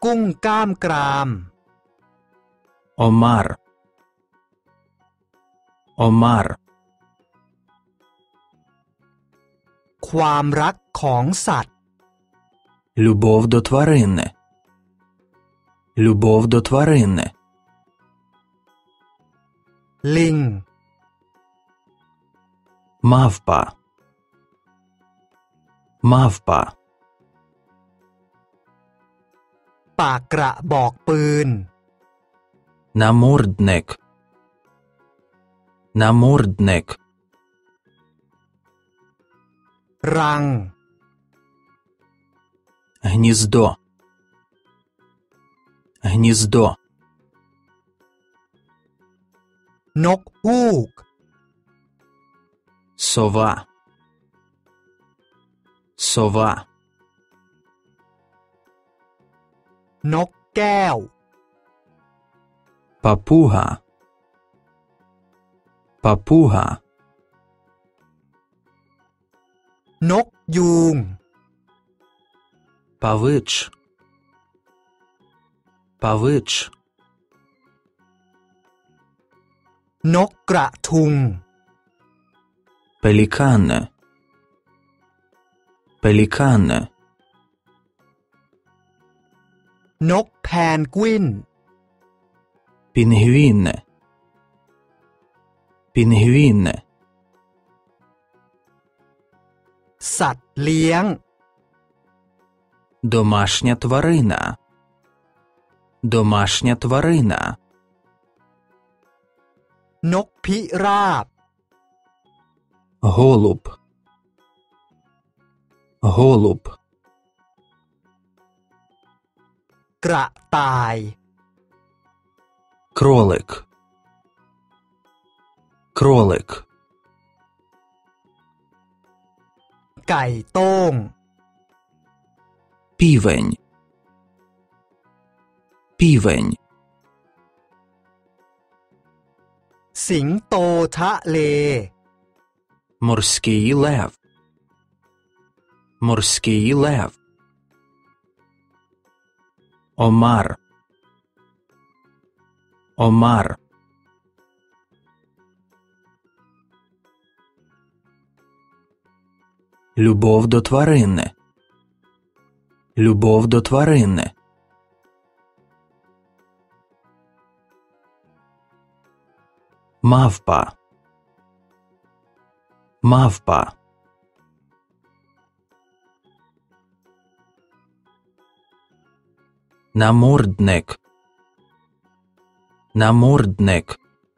กุ้งกล้ามกราม Омар. Омар. ความรักของสัตว์ Любов до тварини. Любов до тварини. ลิง Мавпа. Мавпа. ปากกระบอกปืน Намордник. Намордник. รัง Гніздо. Гніздо. นกฮูก Сова. Сова. นกแก้ว Папуга. Папуга. นกยูง Павич. Павич. นกกระทุง Пелікани. Пелікани. นกแพนกวิน Пінгвіни. Пінгвіни. สัตว์เลี้ยง Домашня тварина. Домашня тварина. นกพิราบ Голуб. Голуб. กระต่าย Кролик. Кролик. ไก่โต้ง Півень. Півень. สิงโตทะเล Морський лев. Морський лев. Омар. Омар. Любов до тварини. Любов до тварини. Мавпа. Мавпа. Намордник. Намордник.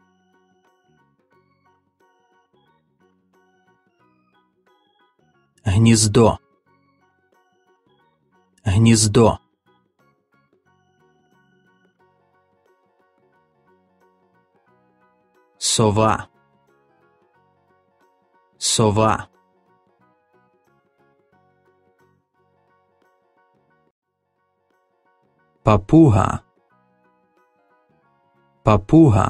Гніздо. Гніздо. Сова. Сова. Папуга. Папуга.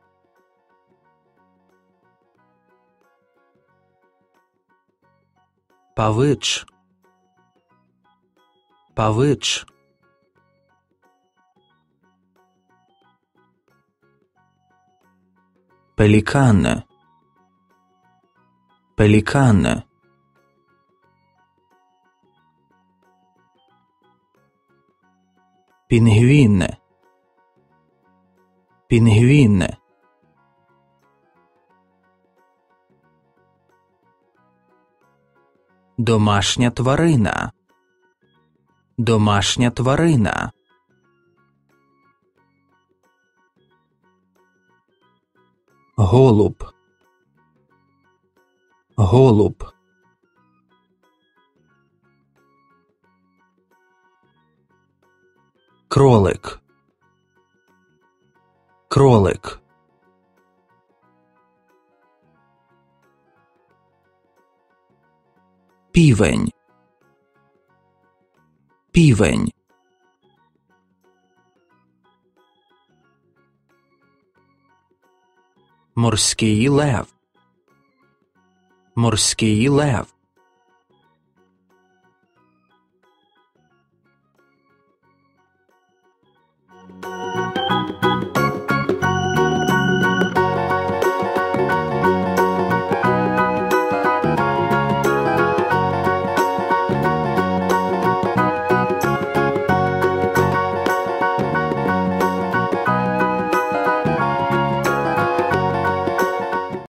Павич. Павич. Пелікани. Пелікани. Пінгвіни. Пінгвіни. Домашня тварина. Домашня тварина. Голуб. Голуб. Кролик. Кролик. Півень. Півень. Морський лев. Морський лев.